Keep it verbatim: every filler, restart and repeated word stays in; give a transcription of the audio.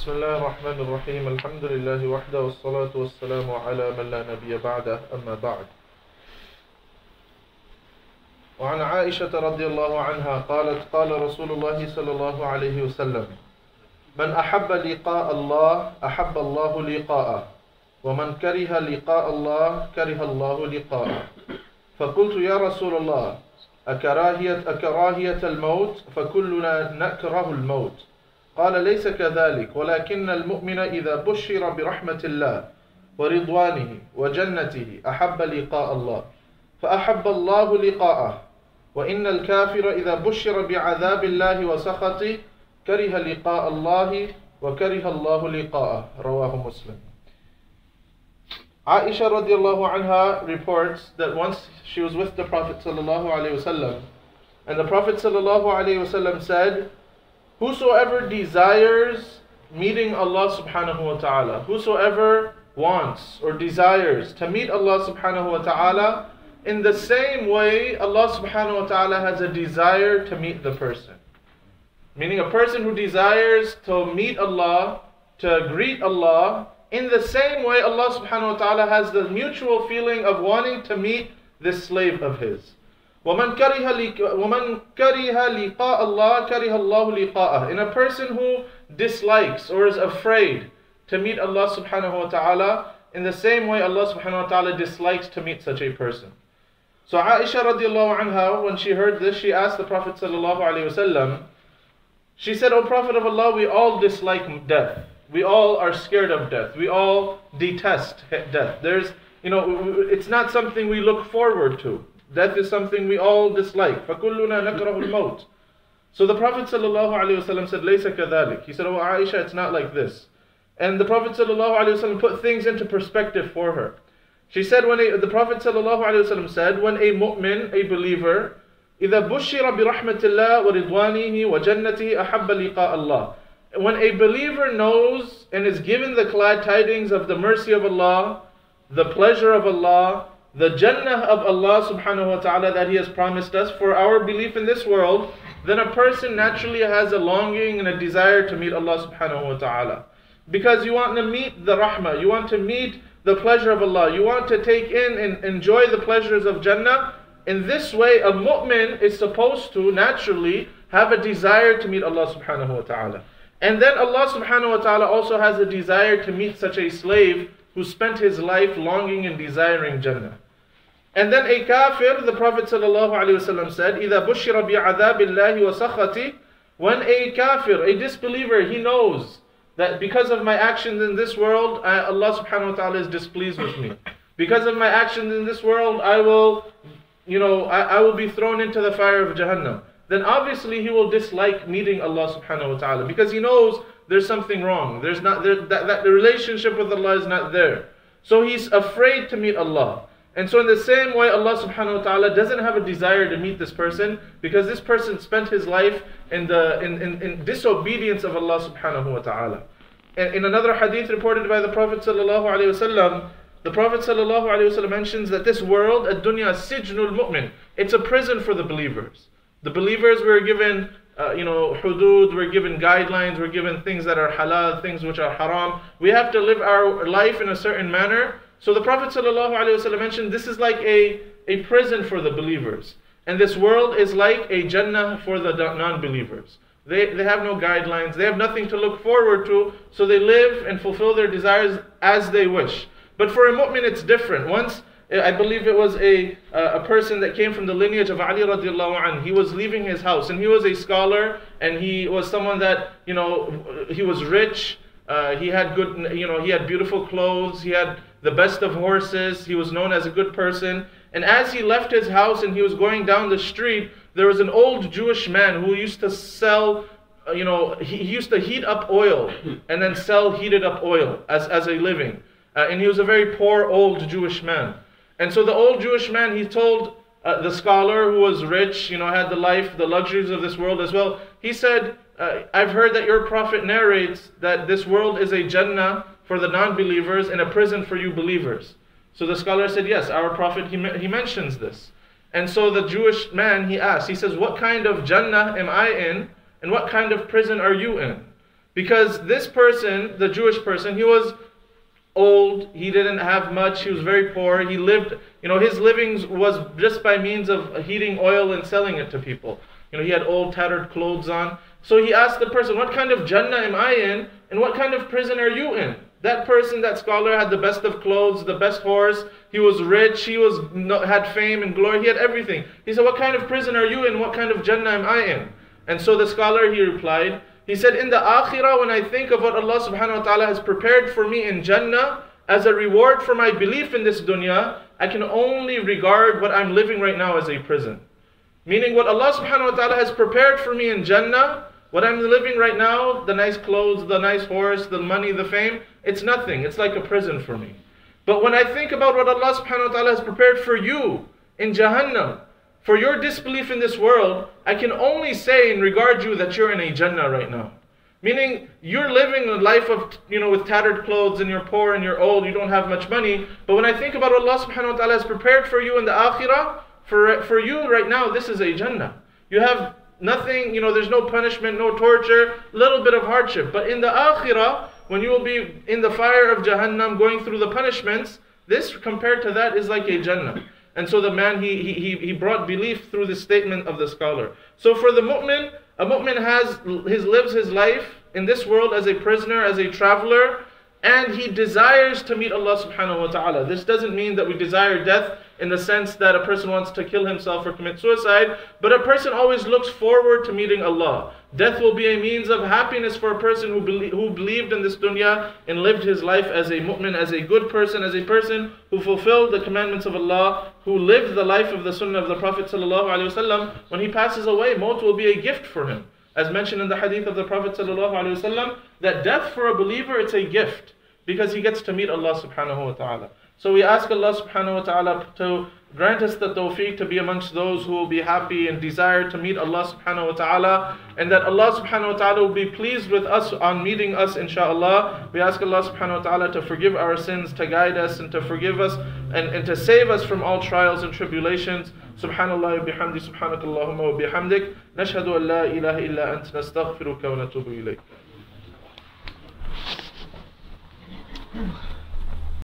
بسم الله الرحمن الرحيم الحمد لله وحده والصلاة والسلام على من لا نبي بعده أما بعد. وعن عائشة رضي الله عنها قالت قال رسول الله صلى الله عليه وسلم من أحب لقاء الله أحب الله لقاءه ومن كره لقاء الله كره الله لقاءه. فقلت يا رسول الله أكراهية, أكراهية الموت فكلنا نكره الموت. قال ليس كذلك ولكن المؤمن إذا بشر برحمة الله ورضوانه وجنته أحب لقاء الله فأحب الله لقاءه، وإن الكافر إذا بشر بعذاب الله وسخطه كره لقاء الله وكره الله لقاءه. رواه Muslim. Aisha radiallahu anha reports that once she was with the Prophet sallallahu alaihi wasallam, and the Prophet sallallahu alaihi wasallam said, whosoever desires meeting Allah subhanahu wa ta'ala, whosoever wants or desires to meet Allah subhanahu wa ta'ala, in the same way Allah subhanahu wa ta'ala has a desire to meet the person. Meaning a person who desires to meet Allah, to greet Allah, in the same way Allah subhanahu wa ta'ala has the mutual feeling of wanting to meet this slave of his. وَمَنْ كَرِهَ لِقَاءَ اللَّهِ كَرِهَ اللَّهُ لِقَاءَهُ. In a person who dislikes or is afraid to meet Allah subhanahu wa ta'ala, in the same way Allah subhanahu wa ta'ala dislikes to meet such a person. So Aisha radiallahu anha, when she heard this, she asked the Prophet sallallahu alaihi wasallam, she said, O Prophet of Allah, we all dislike death. We all are scared of death. We all detest death. There's, you know, it's not something we look forward to. Death is something we all dislike. فَكُلُّنَا نَكْرَهُ الْمَوْتِ. So the Prophet ﷺ said, لَيْسَ كَذَلِكَ. He said, oh Aisha, it's not like this. And the Prophet ﷺ put things into perspective for her. She said, when a, the Prophet ﷺ said, when a mu'min, a believer, إِذَا بُشِّرَ بِرَحْمَةِ اللَّهِ وَرِضْوَانِهِ وَجَنَّتِهِ أَحَبَّ لِقَاءَ اللَّهِ. When a believer knows and is given the glad tidings of the mercy of Allah, the pleasure of Allah, the Jannah of Allah subhanahu wa ta'ala that He has promised us for our belief in this world, then a person naturally has a longing and a desire to meet Allah subhanahu wa ta'ala. Because you want to meet the rahmah, you want to meet the pleasure of Allah, you want to take in and enjoy the pleasures of Jannah. In this way, a mu'min is supposed to naturally have a desire to meet Allah subhanahu wa ta'ala. And then Allah subhanahu wa ta'ala also has a desire to meet such a slave who spent his life longing and desiring Jannah. And then a kafir, the Prophet ﷺ said, إِذَا بُشِّرَ بِعَذَابِ اللَّهِ وَسَخَطِ. When a kafir, a disbeliever, he knows that because of my actions in this world, I, Allah subhanahu wa ta'ala is displeased with me. Because of my actions in this world, I will, you know, I, I will be thrown into the fire of Jahannam. Then obviously he will dislike meeting Allah subhanahu wa ta'ala because he knows there's something wrong. There's not there, that, that the relationship with Allah is not there. So he's afraid to meet Allah. And so in the same way, Allah subhanahu wa ta'ala doesn't have a desire to meet this person because this person spent his life in the in, in, in disobedience of Allah subhanahu wa ta'ala. And in another hadith reported by the Prophet sallallahu alaihi wasallam, the Prophet sallallahu alaihi wasallam mentions that this world, ad-dunya sijnul mu'min, it's a prison for the believers. The believers were given, uh, you know, hudud, we're given guidelines, we're given things that are halal, things which are haram. We have to live our life in a certain manner. So the Prophet ﷺ mentioned this is like a, a prison for the believers. And this world is like a Jannah for the non-believers. They, they have no guidelines, they have nothing to look forward to, so they live and fulfill their desires as they wish. But for a mu'min it's different. Once, I believe it was a, a person that came from the lineage of Ali radiallahu anhu. He was leaving his house and he was a scholar and he was someone that, you know, he was rich. Uh, he had good, you know, he had beautiful clothes. He had the best of horses. He was known as a good person. And as he left his house and he was going down the street, there was an old Jewish man who used to sell, uh, you know, he, he used to heat up oil and then sell heated up oil as, as a living. Uh, and he was a very poor old Jewish man. And so the old Jewish man, he told uh, the scholar who was rich, you know, had the life, the luxuries of this world as well. He said, uh, I've heard that your prophet narrates that this world is a Jannah for the non-believers and a prison for you believers. So the scholar said, yes, our prophet, he, he mentions this. And so the Jewish man, he asked, he says, what kind of Jannah am I in and what kind of prison are you in? Because this person, the Jewish person, he was old, he didn't have much, he was very poor, he lived, you know, his livings was just by means of heating oil and selling it to people. You know, he had old tattered clothes on. So he asked the person, what kind of Jannah am I in, and what kind of prison are you in? That person, that scholar, had the best of clothes, the best horse, he was rich, he was had fame and glory, he had everything. He said, what kind of prison are you in, what kind of Jannah am I in? And so the scholar, he replied, he said, in the Akhirah, when I think of what Allah subhanahu wa ta'ala has prepared for me in Jannah, as a reward for my belief in this dunya, I can only regard what I'm living right now as a prison. Meaning what Allah subhanahu wa ta'ala has prepared for me in Jannah, what I'm living right now, the nice clothes, the nice horse, the money, the fame, it's nothing. It's like a prison for me. But when I think about what Allah subhanahu wa ta'ala has prepared for you in Jahannam, for your disbelief in this world, I can only say and regard you that you're in a Jannah right now. Meaning, you're living a life of, you know, with tattered clothes, and you're poor and you're old, you don't have much money. But when I think about what Allah subhanahu wa ta'ala has prepared for you in the Akhirah, for, for you right now, this is a Jannah. You have nothing, you know, there's no punishment, no torture, little bit of hardship. But in the Akhirah, when you will be in the fire of Jahannam going through the punishments, this compared to that is like a Jannah. And so the man, he, he, he brought belief through the statement of the scholar. So for the mu'min, a mu'min has, his, lives his life in this world as a prisoner, as a traveler, and he desires to meet Allah subhanahu wa ta'ala. This doesn't mean that we desire death in the sense that a person wants to kill himself or commit suicide, but a person always looks forward to meeting Allah. Death will be a means of happiness for a person who, belie who believed in this dunya and lived his life as a mu'min, as a good person, as a person who fulfilled the commandments of Allah, who lived the life of the sunnah of the Prophet sallallahu alaihi wasallam. When he passes away, maut will be a gift for him. As mentioned in the hadith of the Prophet sallallahu alaihi wasallam, that death for a believer, it's a gift, because he gets to meet Allah subhanahu wa ta'ala. So we ask Allah subhanahu wa ta'ala to grant us the tawfiq to be amongst those who will be happy and desire to meet Allah subhanahu wa ta'ala, and that Allah subhanahu wa ta'ala will be pleased with us on meeting us, inshaAllah. We ask Allah subhanahu wa ta'ala to forgive our sins, to guide us and to forgive us and, and to save us from all trials and tribulations. Subhanallah wa bihamdi, subhanakallahumma wa bihamdik, nashhadu an la ilaha illa ant, nastaghfiruka wa natubu ilayk.